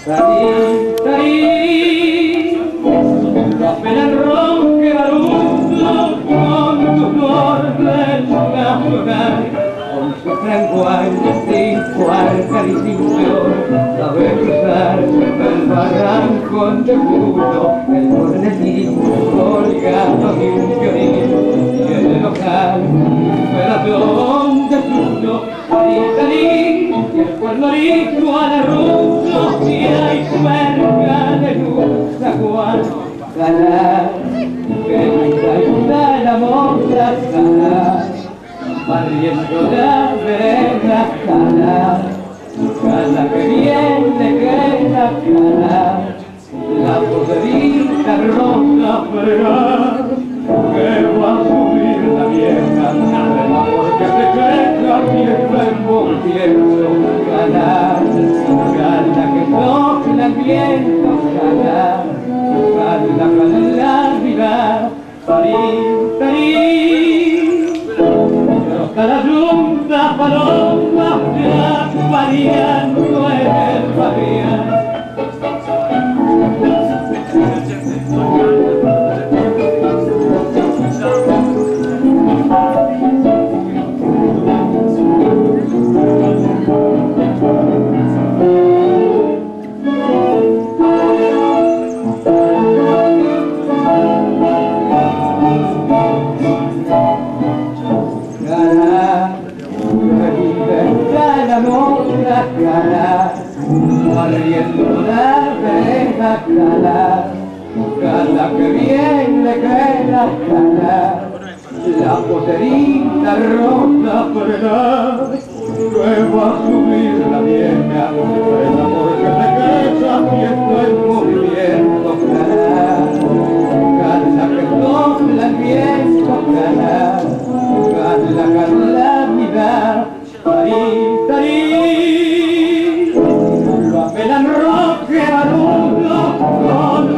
Tarí, tarí, la pena ronque barullo con tu flor nacional, con su franguay sin caricio, sabe cruzar el barranco de Puto, el cornetín colgado de un violín, y el local, peladón de fruto, tarí, tarí, y el pueblorito a la ruso, y hay suerga de luz, la cual ganar, que me la moza ganar, barriendo la vereda cada que viene que la cara, la poderita roja fregar, que va a subir la vieja, nada porque se queja y el envolviendo ganar, gana que sopla el viento, ganar, gana la vida, tarí, tarí, la junta paloma ya variando en el variar. Barriendo la vereda cada que viene que la cara, la poterita roja fregar, que va a subir la vieja, el amor que se queja haciendo el movimiento cada que sopla el viento cada la vida, tarí, tarí. Pelan roque barullo con